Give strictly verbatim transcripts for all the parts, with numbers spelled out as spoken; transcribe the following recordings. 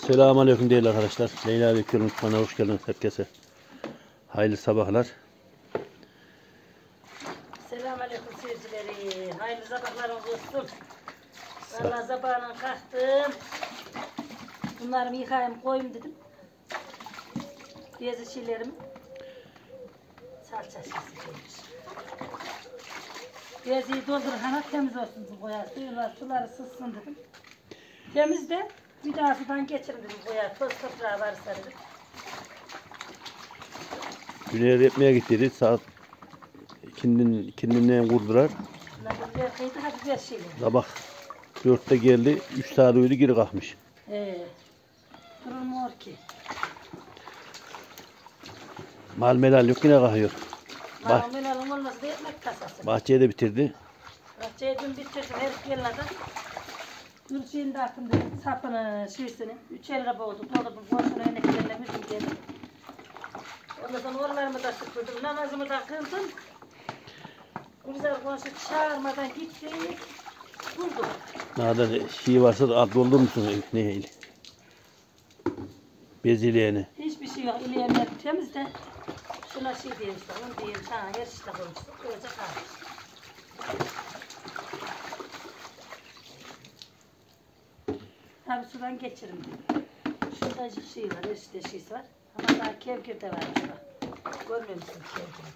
Selamünaleyküm değerli arkadaşlar. Leyla ve Kür'ün kanalına hoş geldiniz herkese. Hayırlı sabahlar. Selamünaleyküm seyircileri. Hayırlı sabahlarınız olsun. Vallahi sabahına kalktım. Bunlarımı yıkayayım koyayım dedim. Beyaz şeylerimi. Salça şişesi koymuş. Beyazı doldurur hana temiz olsun koyar. Suyular suları sızsın dedim. Temiz de bir daha sudan geçirin dedim koyar. Toz toprağı varsa dedim. Güney'e yapmaya gittiydik. Saat ikindin, ikindinden kurdular. Bunlar kıydı hadi bir şeyler. Sabah dörtte geldi. Üç saat uyudu geri kalkmış. Ee, durulmuyor ki. Mal melal yok yine kalkıyor. Bah Malum belalım olmasa da ekmek kasası. bahçeyi de bitirdi. Bahçeyi dün bitirdim her yerlerden. Gülçeğin de attım dedim sapını şişini. Üç el kaba oldu. Doldurdum komşunun örneklerine müzik dedim. Ondan sonra oralarımı da süpürdüm. Namazımı da kıldım. Güzel komşu çağırmadan gitti. Buldum. Nerede şey varsa da doldur musun neyle? Bezileyeni. Hiçbir şey yok. İleyenler temiz de. Şuna şey diyeyim işte. Onu diyeyim sana. Her işte koymuştum. Koyacak kalmış. Tabi sudan geçirim. Şurada şey var. Her işte şey var. Ama daha kevgir de var. Görmüyor musun kevgir?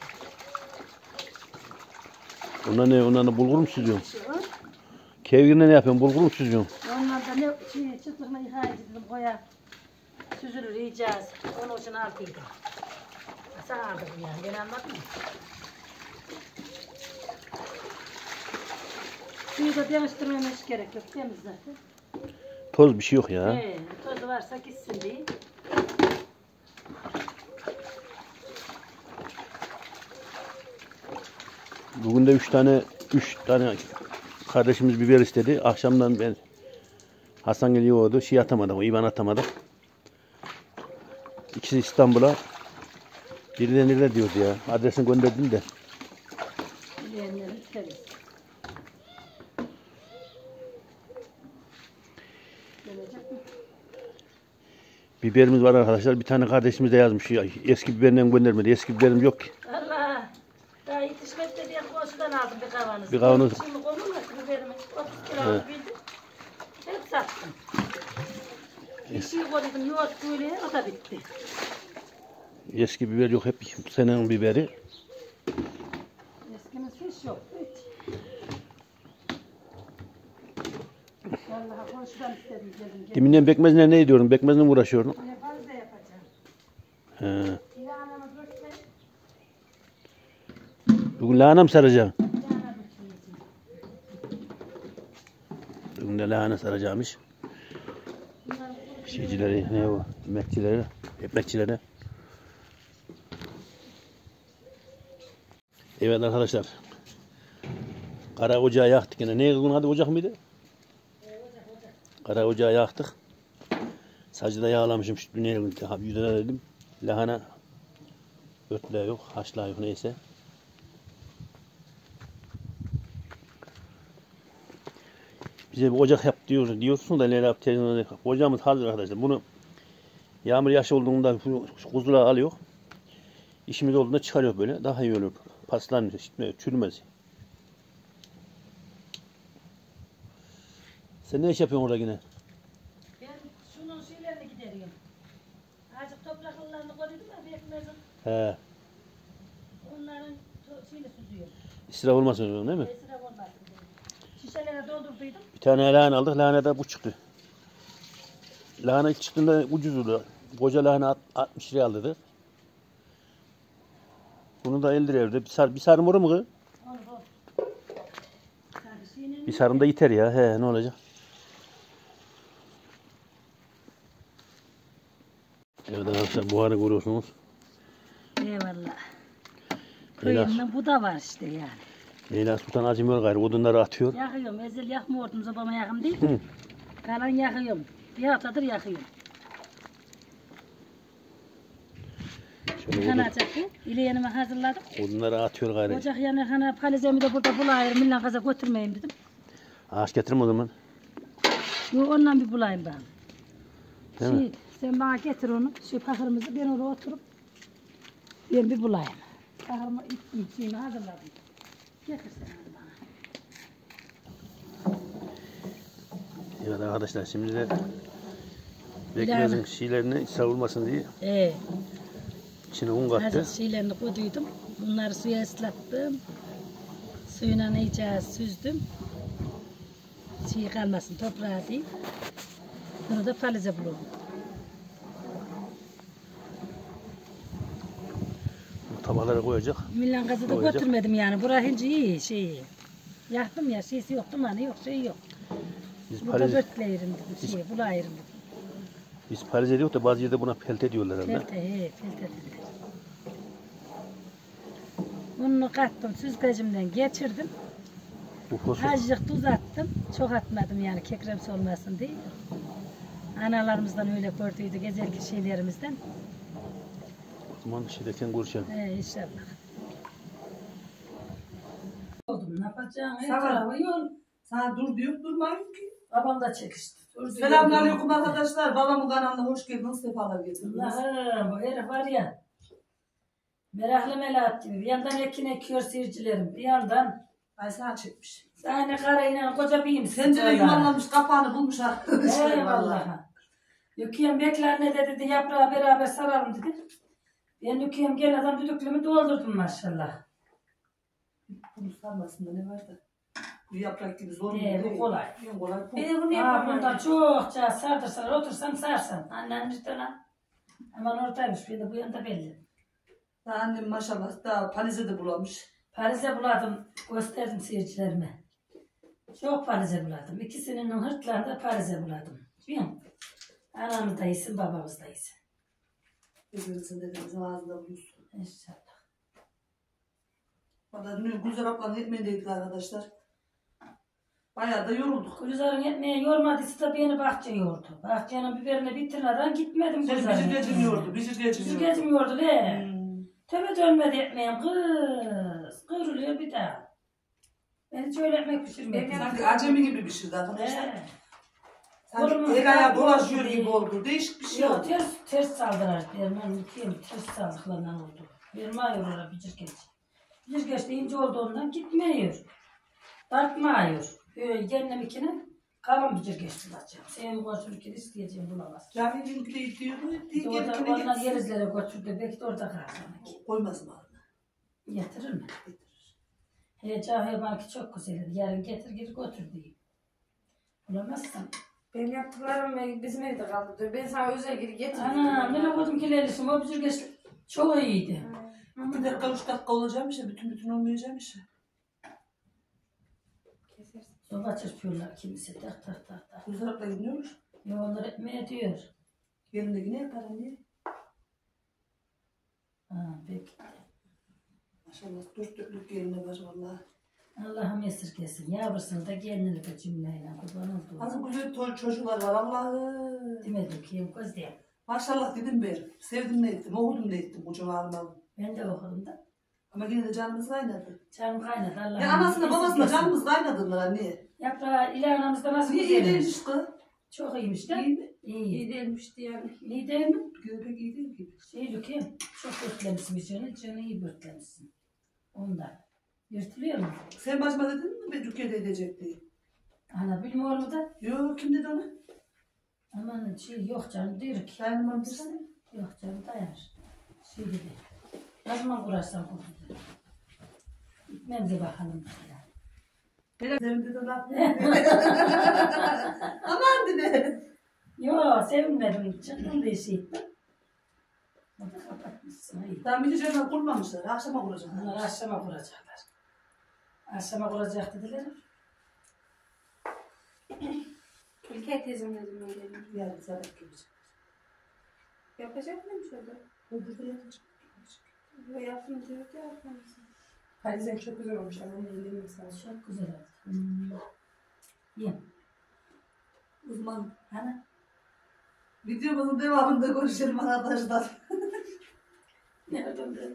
Ona ne? Ona ne bulgur mu süzüyorsun? Şey var. Kevgirle ne yapıyorsun? Bulgur mu süzüyorsun? Ondan da ne şey çıtlığına yıkayıcı dedim koya. Süzülür yiyeceğiz. Onun için altıydı. Nasıl aldık yani? Ben anladın mı? Suyu da değiştirmeme hiç gerek yok. Temiz zaten. Toz bir şey yok ya. Ee, tozu varsa gitsin diye. Bugün de üç tane üç tane kardeşimiz biber istedi. Akşamdan ben Hasan geliyordu. Şey atamadım, İban atamadık. İkisi İstanbul'a. Biri de nerede diyordu ya. Adresini gönderdim de. Yiyenlerin temiz. Gelecek mi? Biberimiz var arkadaşlar. Bir tane kardeşimiz de yazmış. Ya, eski biberinden göndermedi. Eski biberim yok ki. Allah! Daha yetişmedi de diye komşudan aldım bir kavanoz. Bir kavanoz. Şimdi konulmaz ki biberimi. otuz kilo aldım bildim. Hep sattım. Bir şey koydum yoğurt böyle o da bitti. Eski biber yok. Hep bu senenin biberi. Eskimiz hiç yok. Hiç. Vallahi komşudan istedim geldim. geldim. Deminden bekmezine ne diyorum? Bekmezine mi uğraşıyorum? Ne fazla yapacağım. He. İlhanımı dökme. Bugün lahana mı saracağım? İlhanı dökmeyeceğim. Bugün de lahana saracağımış. Bunlar Şeycileri, ne o? Emekçileri, ekmekçileri. Evet arkadaşlar. Kara ocağı yaktık yine. Ne bunun adı, ocak mıydı? Kara ocağı yaktık. Sacı da yağlamışım şu dünyaya yüzüne dedim. Lahana örtüle yok, haşla yok neyse. Bize bir ocak yap diyor, diyorsun da Leyla televizyonda ocağımız hazır arkadaşlar. Bunu yağmur yaş olduğunda kuzuları alıyor. İşimiz olduğunda çıkarıyor böyle. Daha iyi olur. Paslanmıyor, şişmiyor, çürümez. Sen ne iş yapıyorsun orada yine? Ben şunun şeylerini gideriyorum. Azıcık topraklarını koydum ya bekmezim. He. Onların to- şeyini süzüyorum. İsraf olmasın diyorsun değil mi? Esraf olmasın diye. Şişelere doldurduydum. Bir tane lahana aldık. Lahana da bu çıktı. Lahana ilk çıktığında ucuzdu. Koca lahana altmış liraya aldı. Bunu da elli liraya verdi. Bir, sar, bir sarım olur mu kız? Onu bu. Tabii şeyini Bir sarım da yeter ya. He, ne olacak? Evet arkadaşlar buharı görüyorsunuz. eyvallah. Leyla, Köyümden bu da var işte yani. Leyla Sultan acımıyor gayrı. Odunları atıyor. Yakıyorum. Ezel yakmıyordum. Sobama yakın değil. Hı. Kalan yakıyorum. Bir haftadır yakıyorum. Şöyle odun, Yanacak bu. İleyenimi hazırladım. odunları atıyor gayrı. Ocak yanır. Hani palizemi de burada bulayım. Millan kaza götürmeyeyim dedim. Ağaç getirme o zaman. Yo, ondan bir bulayım ben. Değil şey, mi? sen bana getir onu. Şey pakırımızı ben oraya oturup ben bir bulayım. Pakırımı ittim, şeyimi hazırladım. Getir sen onu bana. Evet arkadaşlar şimdi de bekmezin şeylerini savrulmasın diye Ee, içine un kattı. hazır şeylerini koyduydum. Bunları suya ıslattım. Suyuna iyice süzdüm. Şey kalmasın, toprağı değil. Bunu da palize bulurum. Bu tabaklara koyacak. Millan gazı da Koyacak. götürmedim yani. Burası hinci iyi şey. Yaktım ya, şeysi yok, dumanı yok, şey yok. Biz Burada Paris, börtleyirim dedim, şey, bulayırım dedim. biz Paris'e diyor da bazı yerde buna pelte diyorlar herhalde. Pelte, he, pelte dediler. Bunu kattım, süzgecimden geçirdim. Bu fosfor. Azıcık tuz attım. Çok atmadım yani kekremsi olmasın diye. Analarımızdan öyle gördüydük, ezelki şeylerimizden. O zaman şeydeken görüşelim. He, inşallah. Oldum, ne yapacağım? Her Tamam. tarafı yol. Sana dur diyor, durmayın ki. Babam da çekişti. Dur diyor. Selamünaleyküm arkadaşlar. Babamın kanalına hoş geldiniz. Sefalar getirdiniz. Allah'ım, bu herif var ya. Meraklı melahat gibi. Bir yandan ekin ekiyor seyircilerim. Bir yandan Ay sana çekmiş. sahne karayla koca bir imsin. Tencere yuvarlamış, kapağını bulmuş arkadaşlar. Eyvallah. Yüküyem bekler ne dedi, yaprağı beraber saralım dedi. Ben yüküyem gel adam düdüklümü doldurdum maşallah. Bunu sarmasında ne var da? Bu yaprak gibi zor mu? Ee, bu kolay. En kolay bu. Bir de bunu yapmam bundan çokça sardırsan otursan sarsan. Annen işte lan. Hemen oradaymış bir de bu yanda belli. Daha annem maşallah daha Paris'e de bulamış. Paris'e buladım, gösterdim seyircilerime. Çok Paris'e buladım. İkisinin hırtlarını da Paris'e buladım. Biliyor musun? Anamız da iyisin, babamız da iyisin. Birbirimizin dedemizin ağzında bulursun. İnşallah. Valla dün Gülzar ablanın ekmeğindeydik arkadaşlar. Bayağı da yorulduk. Gülizar'ın etmeye yormadıysa da beni bahçe yordu. Bahçenin biberini bitirmeden gitmedim Seni Gülizar'ın bizi etmeye. geçmiyordu, bizi Bizi geçmiyordu. geçmiyordu le. Hmm. Tövbe dönmedi ekmeğim kız. Kırılıyor bir daha. Ben hiç öyle ekmek pişirmedim. Sanki acemi gibi pişirdi arkadaşlar. He. Sanki Oğlum, el ayağı dolaşıyor yok, gibi değil. oldu. Değişik bir şey Yok oldu. ters, ters saldılar. Derman yıkayım ters saldıklarından oldu. Verme ayırıyorlar bir geç. Bir geç de ince olduğundan gitmiyor. Tartmıyor. Böyle kendimikine kalın bir geç bulacağım. Senin koşulukini isteyeceğim bulamaz. Cami dünkü de gidiyordu. Bir de orada onlar yerizlere götürdü. Belki de orada kalsın. Koymaz mı ağzına? Getirir mi? Getirir. He Cahiye belki çok güzel. Yarın getir geri götür diyeyim. Bulamazsın. Benim yaptıklarım bizim evde kaldı diyor. Ben sana özel geri getirdim. Ana ne koydum ki leylisim. O bir geç çok iyiydi. Bir dakika, üç dakika olacağım işte. Bütün bütün olmayacağım işte. Kesersin. Soba çırpıyorlar kimisi. Tak tak tak tak. Gülzar abla gidiyormuş. Ya onlar etmeye diyor. Yerinde yine yapar anne. Ha peki. Maşallah dört dörtlük yerine var vallahi. Allah'ım esirgesin. Yavrusunu da kendini de cümleyle kurban oldu. Nasıl güzel to- çocuklar var Allah'ım. Demedim ki yok kız diye. Maşallah dedim ben. Sevdim ne ettim, okudum ne ettim bu civarıma. Ben de okudum da. Ama yine de canımız kaynadı. Canım kaynadı Allah'ım. Ya anasına babasına esirgesin. canımız kaynadılar anne. Yaprağı ilanımızda nasıl Niye iyi güzelmiş. değilmiş kız? Çok iyiymiş de. İyi mi? İyi. İyi değilmişti yani. İyi değil mi? Göbek iyi değil gibi. Şey Lükem, çok börtlemişsin bir canı, canı iyi börtlemişsin. Ondan. Yırtılıyor mu? Sen başıma dedin mi ben Türkiye'de edecek diye? Ana bilmiyor mu da? Yok kim dedi onu? Aman şey yok canım diyor ki. Dayanamam desene. Yok canım dayanır. Şey dedi. Ne zaman kurarsan kur dedi. Gitmem de bakalım. Senin dedi laf ne? Aman dedi. Yok sevinmedim. Çıktım diye şey ettim. O da kapatmışsın. İyi. Daha bir şeyler kurmamışlar. Akşama Bunlar kuracaklar. akşama kuracaklar. Akşama kuracak dediler. İlker teyzem dedim öyle. Yani zaten gelecek. Yapacak mıymış öyle? Öbürde yapacak. Böyle yaptım diyor ki yapmamışsın. Paris'en çok güzel olmuş ama onu yedim mesela. Çok güzel oldu. Hmm. Yiyeyim. Uzman. Ana. Videomuzun devamında görüşelim arkadaşlar. Nereden de?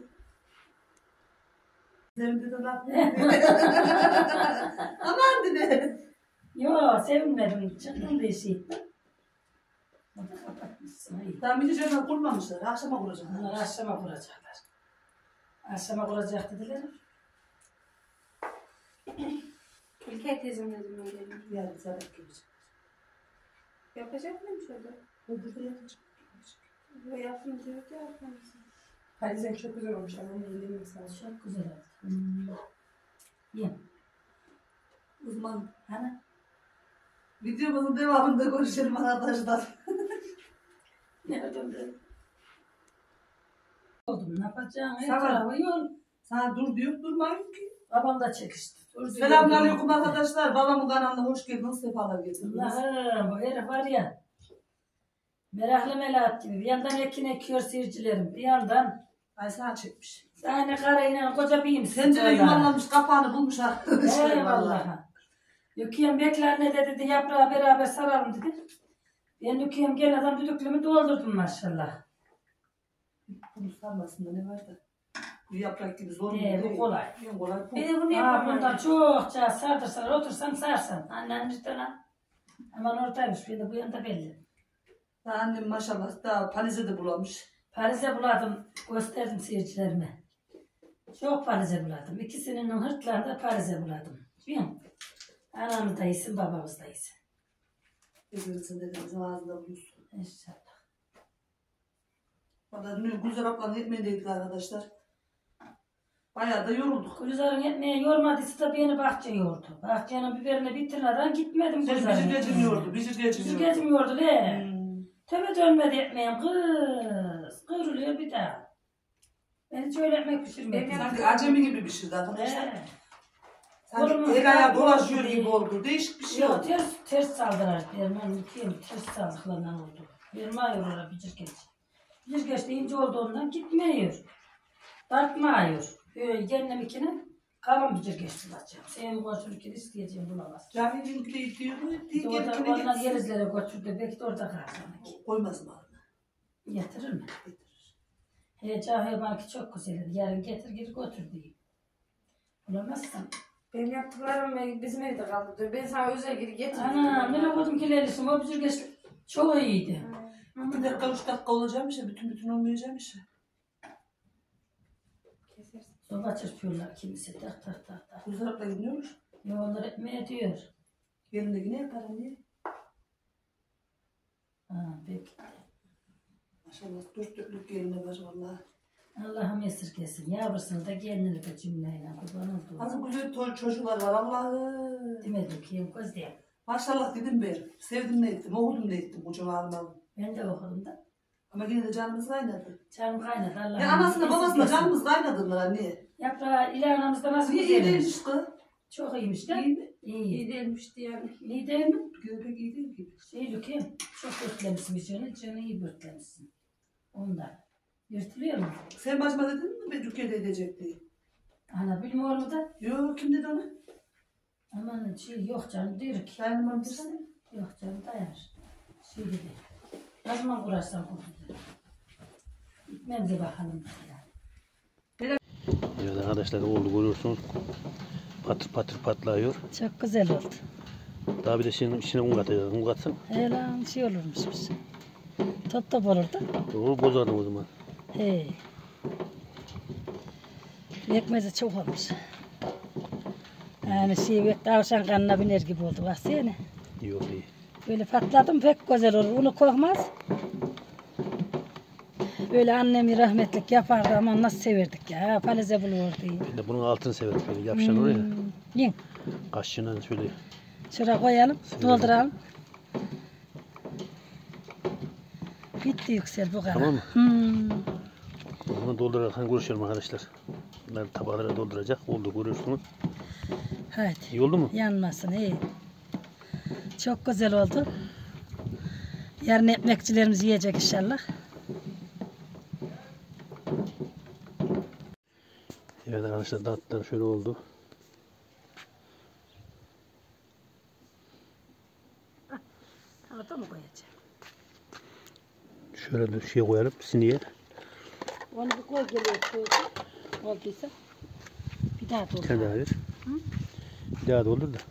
Senin dedi laf ne? Aman dedi. Yok sevinmedim. Çıktım diye şey ettim. O da kapatmışsın. İyi. Daha minicikten kurmamışlar. Akşama kuracaklar. Bunlar akşama kuracaklar. Akşama kuracak dediler. İlkay teyzem dedim öyle. Yarın sabah gelecek. Yapacak mıymış orada? Öbürde yapacak. Ve yaptım diyor ki yapmamışsın. Parizen çok güzel olmuş. Anam elini sağ olsun. Çok güzel oldu. Hmm. Yem. Uzman. Hani? Videomuzun devamında görüşelim arkadaşlar. Nereden ben? Oldum ne yapacağım? Her Tamam. tarafı yol. Sana dur diyor, durmayın ki. Babam da çekişti. Dur diyor. Selamünaleyküm arkadaşlar. Babamın kanalına hoş geldiniz. Sefalar getirdiniz. Allah'ım bu herif var ya. Meraklı melahat gibi. Bir yandan ekin ekiyor seyircilerim. Bir yandan Ay sana çekmiş. aynı karayla koca bir imsin. Tencere yuvarlamış, kapağını bulmuş arkadaşlar. Eyvallah. Lükiyem bekler ne dedi, dedi yaprağı beraber saralım dedi. Ben Lükiyem gel adam düdüklümü doldurdum maşallah. Bunu sarmasında ne var da? Bu yaprak gibi zor mu? Ee, bu değil? kolay. En kolay bu. Bir de bunu Aa, yapamam. bundan çokça sardırsalar otursan sarsan. Annen cidden ha. Hemen oradaymış bir de bu yanda belli. Daha annem maşallah daha palize de bulamış. Paris'e buladım, gösterdim seyircilerime. Çok Paris'e buladım. İkisinin hırtlarında da Paris'e buladım. Biliyor musun? Anamız da iyisin, babamız da iyisin. Birbirimizin dedemizin ağzında bulursun. İnşallah. Valla dün Güzel ablanın ekmeğindeydik arkadaşlar. Bayağı da yorulduk. Gülizar'ın etmeye yormadıysa da beni bahçe yordu. Bahçenin biberini bitirmeden gitmedim Sen Gülizar'ın bizi etmeye. geçmiyordu, bizi Bizi geçmiyordu. geçmiyordu le. Hmm. Tabi dönmedi etmeyeyim kız. Kıvrılıyor bir daha. Ben hiç öyle ekmek pişirmedim. Benim- Sanki acemi gibi pişirdi arkadaşlar. He. Sanki Oğlum, el ayağı ben- dolaşıyor gibi oldu. Değişik bir şey Yok oldu. ters, ters saldılar. Derman yıkayım ters saldıklarından oldu. Verma yorula bir geç. Bir geç deyince olduğundan gitmiyor. Tartmıyor. Böyle kendim ikine kalın bir geç bulacağım. Senin koşulurken isteyeceğim bulamaz. Cami'nin bile gidiyor. İşte orada onlar yerizlere götürdü. Belki de orada kalacağım. Koymaz mı ağzına? Getirir mi? Getirir. He Cahiye belki çok güzel. Yarın getir geri götür diyeyim. Bulamazsan. Benim yaptıklarım bizim evde kaldı diyor. Ben sana özel geri getirdim. Ana ben okudum ki lerisim. O bir geç çok iyiydi. Bir dakika, üç dakika olacağım işte. Bütün bütün olmayacağım işte. Kesersin. Soba çırpıyorlar kimisi. Tak tak tak tak. Güzel abla gidiyor. Ya onlar etmeye diyor. Yerinde yine yaparım diye. Ha peki. Maşallah dört dörtlük yerine var vallahi. Allah'ım esirgesin. Yavrusunu da kendini de cümleyle kurban oldu. Nasıl güzel to- çocuklar var Allah'ım. Demedim ki göz diye. Maşallah dedim ben. Sevdim ne ettim, okudum ne ettim bu cevabını. Ben de okudum da. Ama yine de canımız kaynadı. Canım kaynadı Allah'ım. Ya anasına babasına esirgesin. canımız kaynadılar niye? Yaprağı ile anamızda nasıl Niye iyi güzelmiş. değilmiş kız? Çok iyiymiş de. İyi mi? İyi. İyi değilmişti yani. İyi değil mi? Güzel pek iyi değil gibi. Şey Lükem. Çok börtlemişsin canı. Canı iyi börtlemişsin. Ondan. Yırtılıyor mu? Sen başıma dedin mi ben Türkiye'de edecek diye? Ana bilmiyor mu da? Yok kim dedi onu? Aman şey yok canım diyor ki. Dayanamam desene. Yok canım dayanır. Şey dedi. Ne zaman kurarsan kur dedi. Gitmem de bakalım. Evet arkadaşlar oldu görüyorsunuz. Patır patır patlıyor. Çok güzel oldu. Daha bir de şimdi içine un katacağız. Un katsın. He lan şey olurmuş. Top top olur da. Doğru bozardım o zaman. He. Ekmeği çok olmuş. Yani şey tavşan kanına biner gibi oldu. Baksana. Yok iyi. Böyle patladım pek güzel olur. Unu koymaz. Böyle annemi rahmetlik yapardı ama nasıl severdik ya. Palize bulurdu. Ben de bunun altını severim böyle yapışan oraya. Hmm. Yiyin. Kaşığına şöyle Şuraya koyalım. Severim. Dolduralım. Bitti yüksel bu kadar. Tamam mı? Hmm. bunu doldurarken görüşelim arkadaşlar. Bunları tabaklara dolduracak. Oldu görüyorsunuz. Hadi. İyi oldu mu? Yanmasın iyi. Çok güzel oldu. Yarın ekmekçilerimiz yiyecek inşallah. Evet arkadaşlar tatlılar şöyle oldu. Orada mı koyacağım? Şöyle bir şey koyalım siniye. Onu bir koy geliyor koydu. Olduysa. Bir daha doldur. Bir tane daha ver. Bir daha doldur da.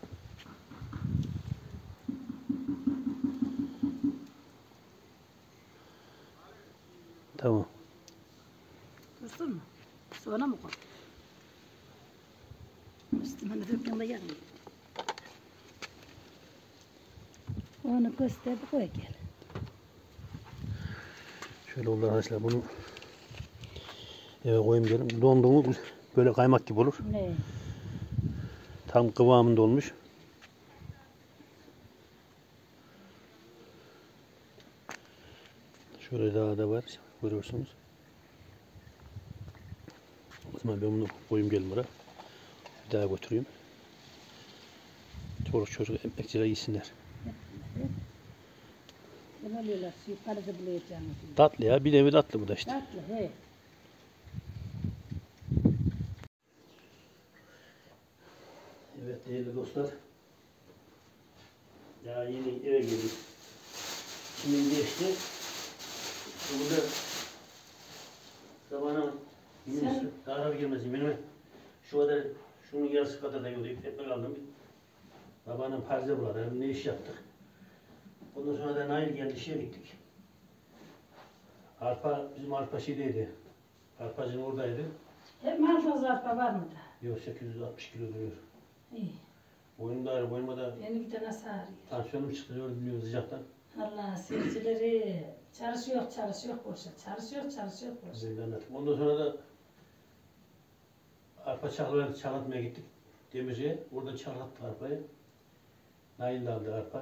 Tamam. Dursun mu? Sonra mı koy? Üstüme de dökmen de yarım. Onu göster koy gel. Şöyle oldu arkadaşlar, bunu eve koyayım diyelim. Dondu mu böyle kaymak gibi olur. Ne? Tam kıvamında olmuş. Şöyle daha da var. Görüyorsunuz. O zaman ben bunu koyayım gelin buraya. Bir daha götüreyim. Çoluk çocuk ekmekçiler yesinler. Ne oluyorlar? Suyu parada bulayacağım. Tatlı ya. Bir nevi tatlı bu da işte. Tatlı he. Evet değerli dostlar. Ya yeni eve geldik. Şimdi geçti. Burada sabahına Sen- zarar gelmesin benim. Şu kadar şunun yarısı kadar da yollayıp ekmek aldım. Sabahına parze buladı. Ne iş yaptık. Ondan sonra da Nail geldi, şeye gittik. Arpa, bizim arpa şeydeydi. Arpacının oradaydı. Hep malta zarfa var mı da? Yok, sekiz yüz altmış kilo duruyor. İyi. Boynumda ağrı, boynuma da Beni bir tane sarıyor. tansiyonum çıktı, diyor, bilmiyorum sıcaktan. Allah seyircileri çalışıyor çalışıyor boşa. Çalışıyor çalışıyor boşa. Size bir anlatayım. Ondan sonra da arpa çakıları çalatmaya gittik Demirci'ye. Orada çalattık arpayı. Nail de aldı arpa.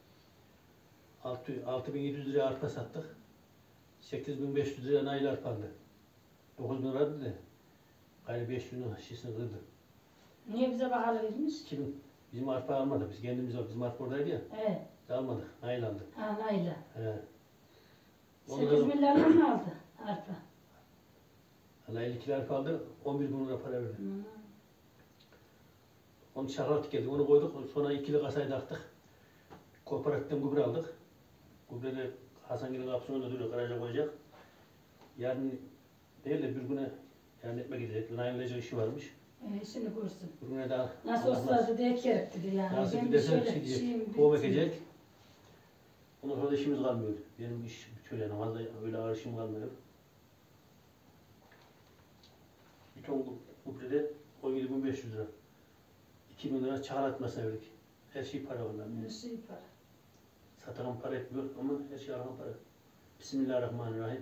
altı bin yedi yüz liraya arpa sattık. sekiz bin beş yüz liraya Nail arpa aldı. dokuz bin lira dedi. Gayrı beş bin lira şişini kırdı. Niye bize bahalı vermiş? Kim? Bizim arpa almadı. Biz kendimiz aldık. Bizim arpa oradaydı ya. Evet. Biz almadık. Nail aldı. Ha Nayla. He. sekiz milyarla mı aldı arpa? Nail iki arpa aldı. on bir bin lira para verdi. Hmm. Onu çakrattık geldik. Onu koyduk. Sonra ikili kasayı taktık. Kooperatiften gübre aldık. Gübre de Hasangil'in kapısının önünde duruyor. Garaja koyacak. Yarın değil de bir güne yarın ekmek gidecek. Nail'lece işi varmış. E, şimdi görsün. Bir güne daha Nasıl olsa da ekerek dedi yani. nasıl Ben bir giderse şöyle şey diyecek. şeyim Tohum bitsin. ekecek. Ondan sonra da işimiz kalmıyor. Benim iş bitiyor yani. Fazla öyle ağır işim kalmıyor. Bir ton gübrede on yedi bin beş yüz lira. iki bin lira çağır atmasına verdik. Her şey para ondan. Her şey para. Satan para etmiyor ama her şey alan para. Bismillahirrahmanirrahim.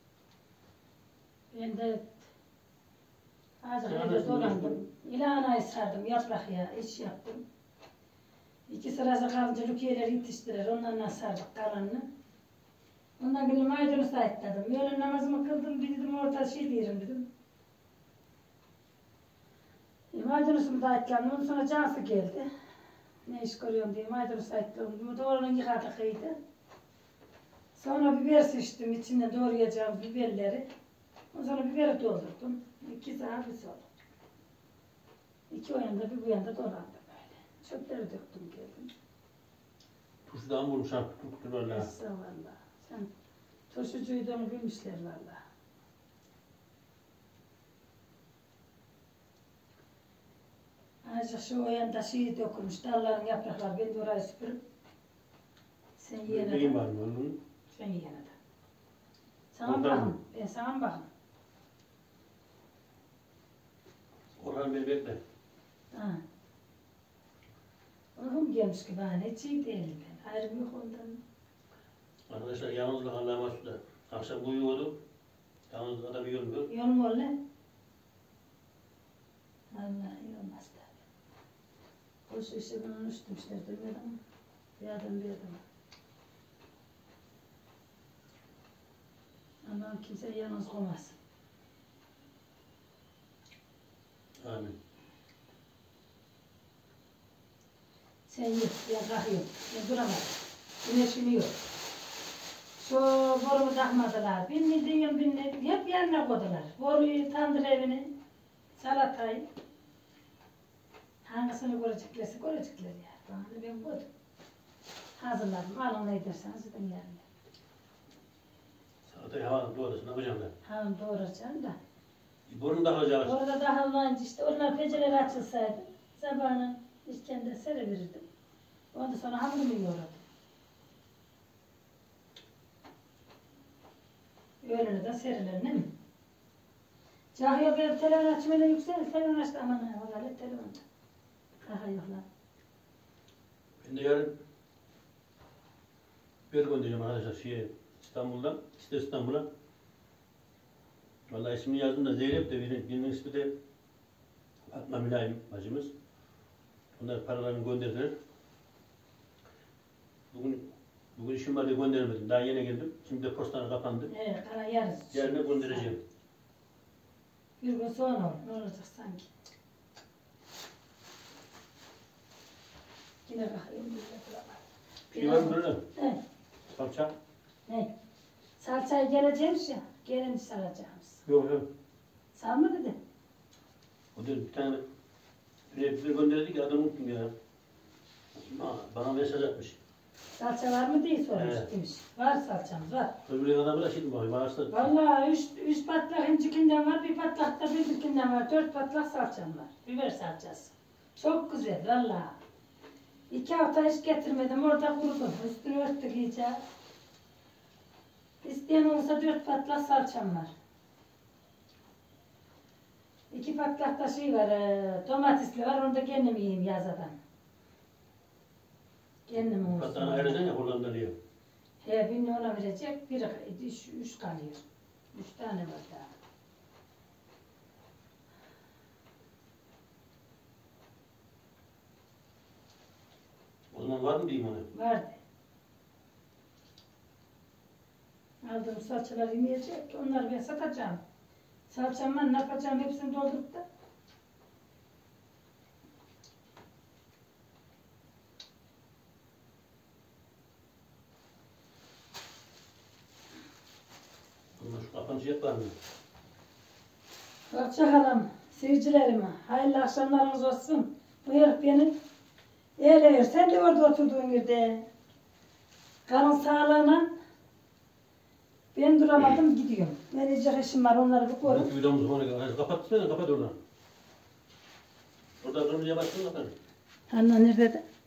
Ben de azıcık Ya evde nasıl dolandım. İlahanayı sardım, yaprak ya, iş yaptım. İki sırası kalınca lükiyeleri yetiştirer, onlarla sardık kalanını. Ondan bir maydanoz ayıkladım. Öğlen namazımı kıldım, bir dedim orta şey diyelim dedim. E, maydanozumu da ayıkladım, ondan sonra Cansu geldi. Ne iş görüyorum diye maydanoz ayıkladım. Doğrunun yıkadık iyiydi. Sonra biber sıçtım, içine doğrayacağım biberleri. Ondan sonra biberi doldurdum. İki saat bir sonra. İki o yanda bir bu yanda dolandım böyle. Çöpleri döktüm geldim. Turşudan vurmuş ha. Tuttur valla. Essa valla. Sen turşucuyduğunu bilmişler valla. Ayrıca şu o yanda şey dökülmüş. Dalların yaprakları. Ben de orayı süpürüp. Sen yiyene Neyin de. var mı oğlum? Sen yiyene de. Sana Ondan bakın. mı? Ben sana bakın. Orhan beni bekle. Ha. Ruhum gelmiş gibi ha. Hiç iyi değilim ben. Ayrım yok ondan. Arkadaşlar yalnızlık Allah'a mahsus da. Akşam uyuyordu. Yalnızlık adam yormuyor. Yol mu öyle? Allah iyi olmaz tabi. O şu işi bunun üstümüşler duymadım mı? Bir adam bir adam. Allah'ım kimseyi yalnız koymaz. Amin. Sen yok, ya kalkıyor, ya duramaz. Güneşini yok. Şu borumu takmadılar. Ben ne diyorum, ben ne diyorum. Hep yerine koydular. Boruyu, tandır evini, salatayı. Hangisini göreceklerse görecekler ya. Bana ben koydum. Hazırladım. Alın ne ederseniz gidin yerine. Salatayı havanın doğrasın. Ne yapacağım ben? Hanım doğuracağım da. Borun da kalacak. Orada daha olmayınca işte onlar pencereleri açılsaydı sabahına işkende sereverirdim. Ondan sonra hamurumu yoğuradım. Öğlene de serilir değil mi? Cahil bir telefon açmayla yükselir. Telefon açtı aman ha. O da telefonda. Aha yok lan. Ben de yarın bir göndereceğim arkadaşlar şeye, İstanbul'dan, işte İstanbul'a. Vallahi ismini yazdım da Zeynep de birinin, birinin ismi de Fatma Mülayim bacımız. Onlar paralarını gönderdiler. Bugün bugün işim var diye gönderemedim. Daha yeni geldim. Şimdi de postane kapandı. Evet, kana yarız. Yarına göndereceğim. Bir gün sonra olur. Ne olacak sanki? Yine bakayım. Bir de bulamadım. Şey var mı böyle? Evet. Salça? Ne? Salçaya geleceğiz ya. Gelince saracağımız. Yok yok. Sağ mı dedi? O da bir tane bir bir gönderdik ya adını unuttum ya. Bana, bana mesaj atmış. Salça var mı diye sormuş Evet. demiş. Var salçamız var. Öbür adamı da şimdi bakayım. Varsa Vallahi üç, üç patlak incikinden var, bir patlak da birbirinden var. Dört patlak salçam var. Biber salçası. Çok güzel vallahi. İki hafta hiç getirmedim. Orada kurudum. Üstünü örttük iyice. İsteyen olursa dört patlak salçam var. İki patlak da şey var, e, domatesli var. Onu da kendim yiyeyim yazadan. Kendim olsun. Patana ayıracaksın ya Hollandalı'ya. He, birini ona verecek, bir, üç, üç kalıyor. Üç tane var daha. O zaman var mı diyeyim ona? Vardı. Aldığım salçaları yemeyecek ki, onları ben satacağım. Salçamla ne yapacağım, hepsini doldurup da. Bunlar şu kapanışı yapar mı? Hoşçakalın seyircilerime. Hayırlı akşamlarınız olsun. Buyur beni. Eğer sen de orada oturduğun yerde. Karın sağlığına ben duramadım gidiyorum. Ben yiyecek işim var, onları bir koyun. Belki videomuzu bana kadar. Kapat sen kapat oradan. Orada kırmızıya bastın kapat. Anne nerede?